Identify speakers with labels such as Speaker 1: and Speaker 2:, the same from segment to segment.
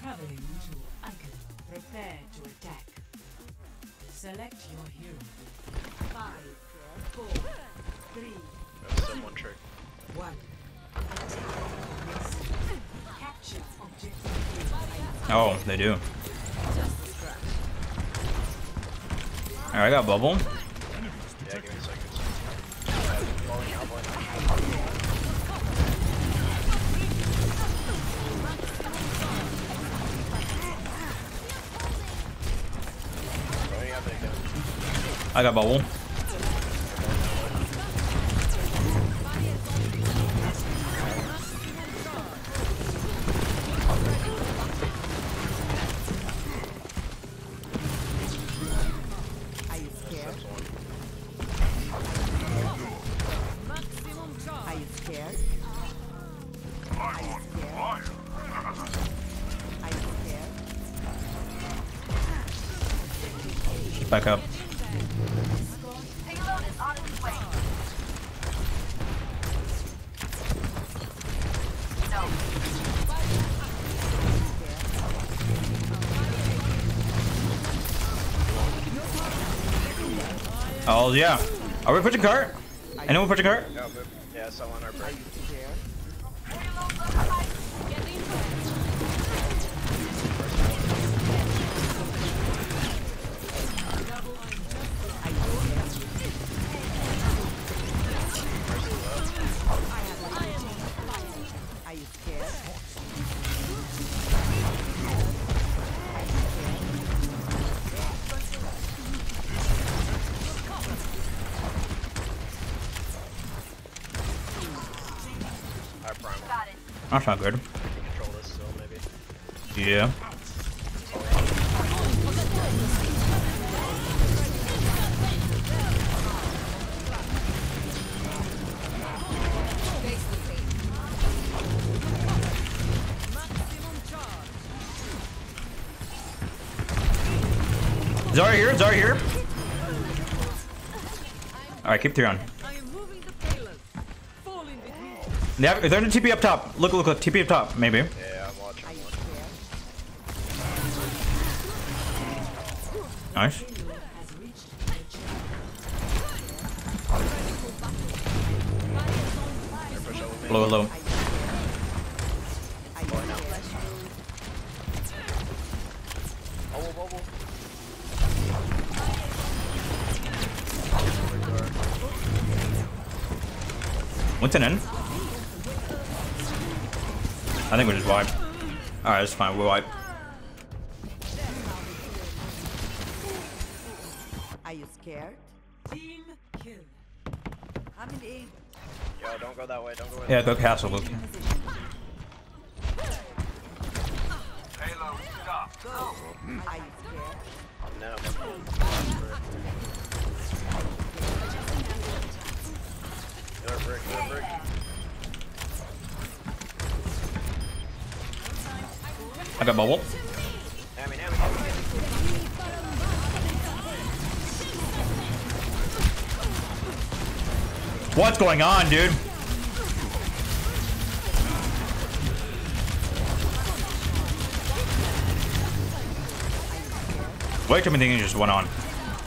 Speaker 1: Traveling to Icon. Prepare to attack. Select your hero. 5, 4, 3,
Speaker 2: That's the one trick.
Speaker 1: 1. Capture objective.
Speaker 3: Oh, they do. Alright, I got bubble.
Speaker 2: Yeah, give me a second. Blowing out. Blowing out again.
Speaker 3: I got bubble. Back up. Oh yeah. Are we pushing cart? Anyone pushing cart?
Speaker 2: Yeah, someone our break.
Speaker 3: That's not good.
Speaker 2: Control this still, maybe.
Speaker 3: Yeah. Zarya here, Zarya here. Alright, keep 3 on. Yeah, they're in the TP up top. Look, TP up top, maybe.
Speaker 2: Yeah, I'm watching.
Speaker 3: Nice. Low. What's in? I think we just wipe. Alright, it's fine, we'll wipe.
Speaker 4: Are you scared?
Speaker 1: Team kill.
Speaker 4: I'm in aid.
Speaker 2: Yo, don't go that way, don't go that
Speaker 3: Yeah,
Speaker 2: way.
Speaker 3: go castle, Luke.
Speaker 5: Payload stop.
Speaker 4: Go. Are you scared?
Speaker 2: No. You're a brick.
Speaker 3: I got bubble.
Speaker 2: Hammy.
Speaker 3: What's going on, dude? Way too many things just went on.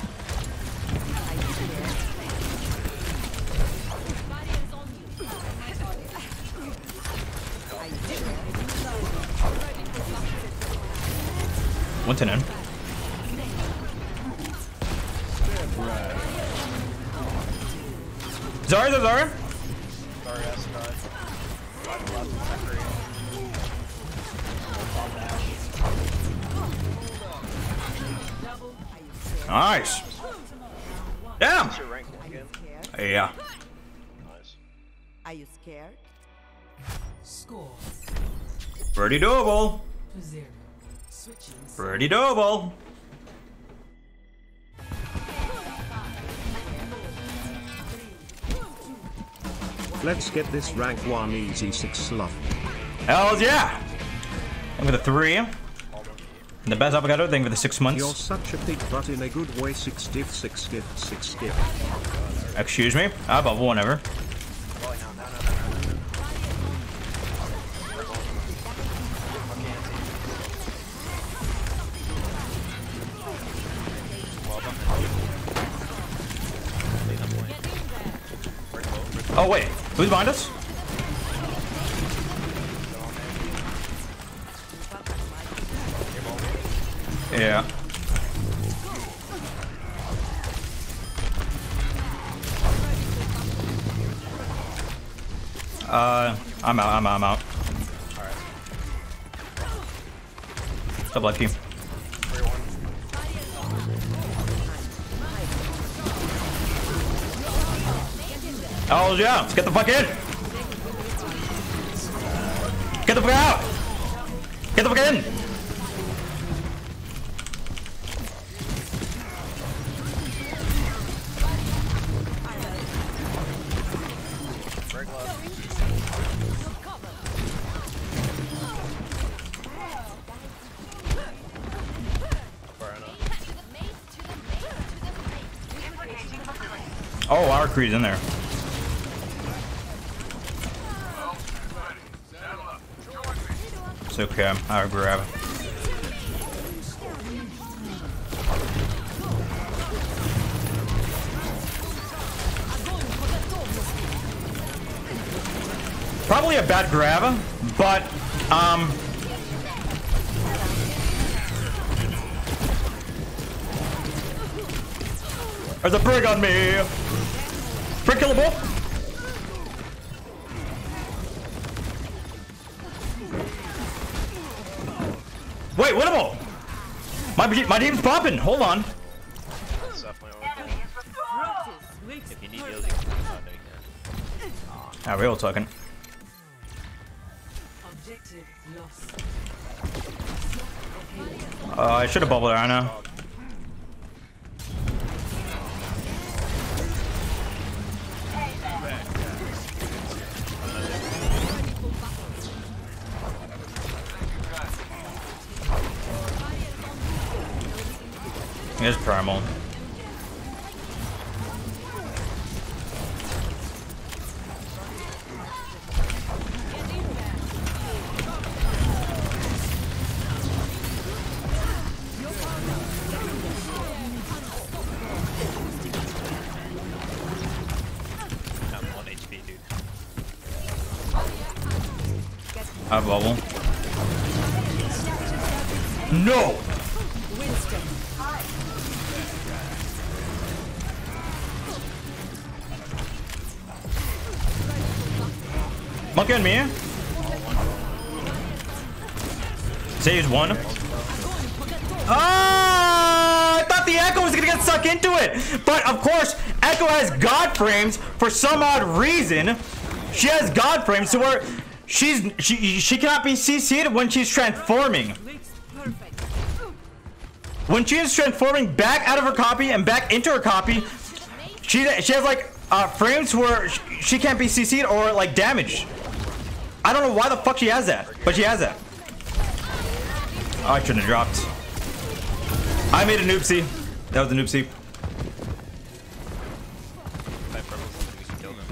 Speaker 3: What's in? Zarya, there's Zarya.
Speaker 2: Sorry, that's
Speaker 3: Nice. Damn.
Speaker 2: What's your rank again?
Speaker 3: Yeah.
Speaker 2: Nice.
Speaker 4: Are you scared?
Speaker 1: Score
Speaker 3: Pretty doable.
Speaker 1: to 0. Switching.
Speaker 3: Pretty doable.
Speaker 6: Let's get this rank 1 easy 6 slough.
Speaker 3: Hells yeah. And with a 3. And the best avocado thing for the 6 months.
Speaker 6: You're such a pig, but in a good way. 6 gift, 6 gift, 6 gift.
Speaker 3: Excuse me. I bubble whenever. Oh wait, who's behind us? Yeah. I'm out.
Speaker 2: Alright.
Speaker 3: So lucky.
Speaker 2: 3-1.
Speaker 3: Oh yeah, let's get the fuck in. Get the fuck out. Get the fuck in.
Speaker 2: Break left. Far enough.
Speaker 3: Oh, our Creed's in there. It's okay, I'll grab. Probably a bad grab, but there's a brig on me. Brig killable. Wait, winnable. My team's popping. Hold on.
Speaker 2: That's definitely over.
Speaker 5: If you need heals, you can come out there.
Speaker 3: Ah, real talking.
Speaker 1: Objective lost.
Speaker 3: I should have bubbled Ana. Here's Primal.
Speaker 5: I'm 1 HP, dude.
Speaker 3: I have bubble. No! Monkey on me. Saves one. Ah! I thought the Echo was gonna get sucked into it, but of course, Echo has God frames for some odd reason. She has God frames, so where she cannot be CC'd when she's transforming. When she is transforming back out of her copy and back into her copy, she has like frames where she can't be CC'd or like damaged. I don't know why the fuck she has that, but she has that. Oh, I shouldn't have dropped. I made a noobsie. That was a noobsie.
Speaker 5: My purple's something we should kill them.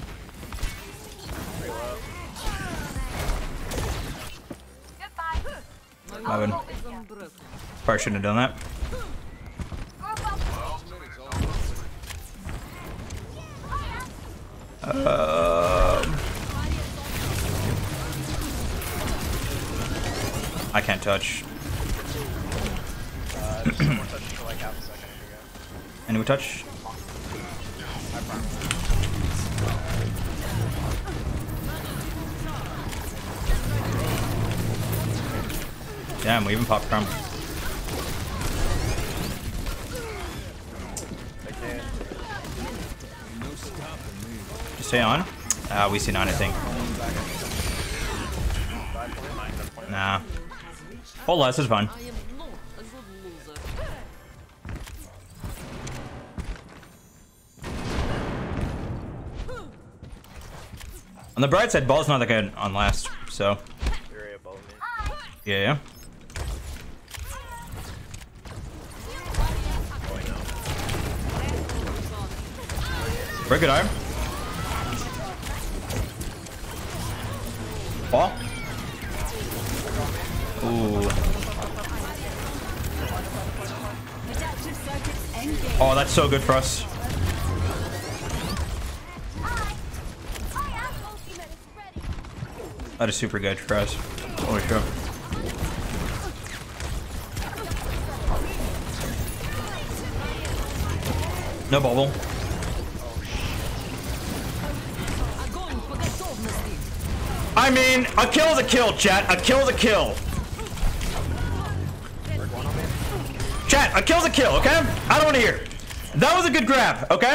Speaker 3: My bad. Probably shouldn't have done that. I can't touch.
Speaker 2: Just one more touch for like half a second. Here you go.
Speaker 3: Anyone touch?
Speaker 2: I promise.
Speaker 3: Damn, we even popped crumb.
Speaker 2: They can't.
Speaker 3: Just stay on. We see none, I think.
Speaker 2: 5 point, 10 point.
Speaker 3: Nah. Hold less is fun.
Speaker 7: I am not a good loser.
Speaker 3: On the bright side, ball's not that good on last, so
Speaker 2: You're above me.
Speaker 3: yeah. Break it arm. Ball. Ooh. Oh, that's so good for us. That is super good for us. Holy shit. No bubble. I mean, a kill is a kill, chat. A kill is a kill. Chat, a kill's a kill, okay? I don't want to hear. That was a good grab, okay?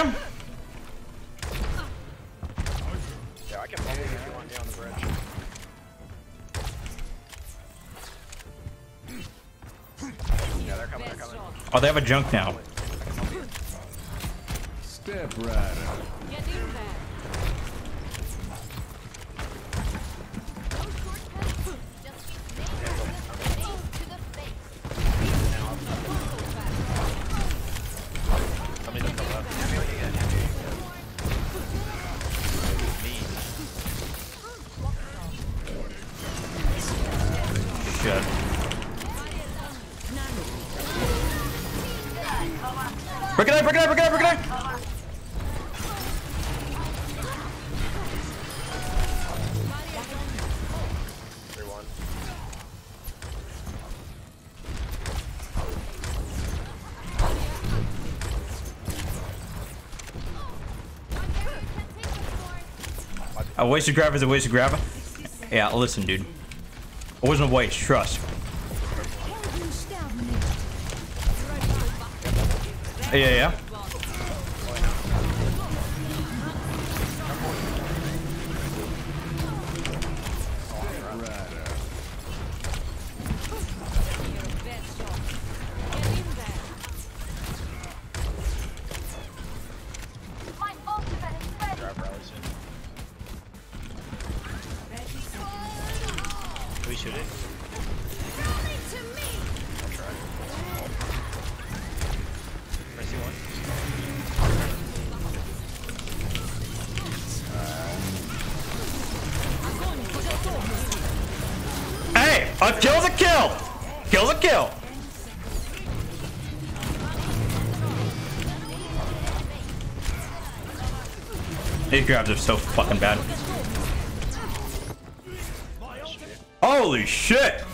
Speaker 2: Yeah, I can bubble if you want me on the bridge. Yeah, they're coming, they're coming.
Speaker 3: Oh, they have a junk now.
Speaker 6: Step right up.
Speaker 7: Get in there.
Speaker 5: Coming up the left.
Speaker 3: Shit. Break it up, break it up, break it up, break it up!
Speaker 2: 3-1.
Speaker 3: A wasted grab is a wasted grab. Yeah, listen, dude. It wasn't a waste, trust. Yeah.
Speaker 2: Grab rally soon.
Speaker 5: Can we shoot it?
Speaker 2: I'll try.
Speaker 5: Mercy one.
Speaker 3: Hey, a kill's a kill! Kill's a kill! These grabs are so fucking bad. Holy shit!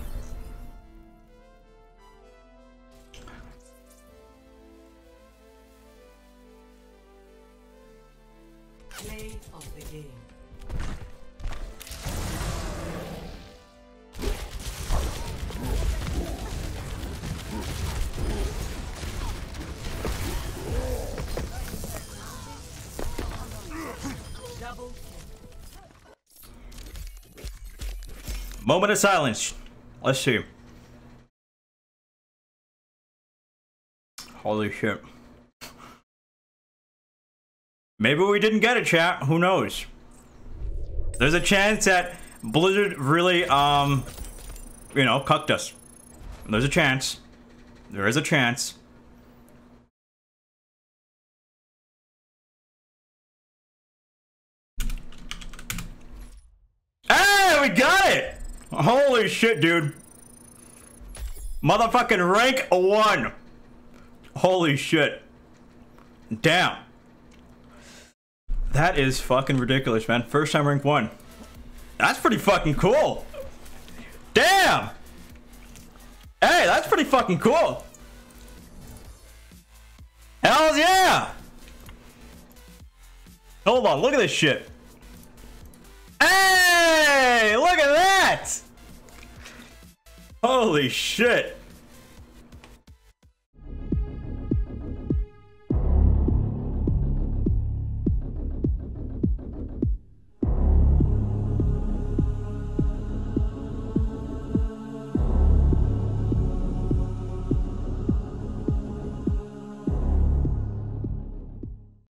Speaker 1: Play of the game. Double
Speaker 3: Moment of silence. Let's see. Holy shit. Maybe we didn't get it, chat. Who knows? There's a chance that Blizzard really, you know, cucked us. There's a chance. There is a chance. Hey, we got it! Holy shit, dude. Motherfucking rank 1. Holy shit. Damn. That is fucking ridiculous, man. First time rank 1. That's pretty fucking cool. Damn. Hey, that's pretty fucking cool. Hells yeah. Hold on, look at this shit. Hey, look at that. Holy shit.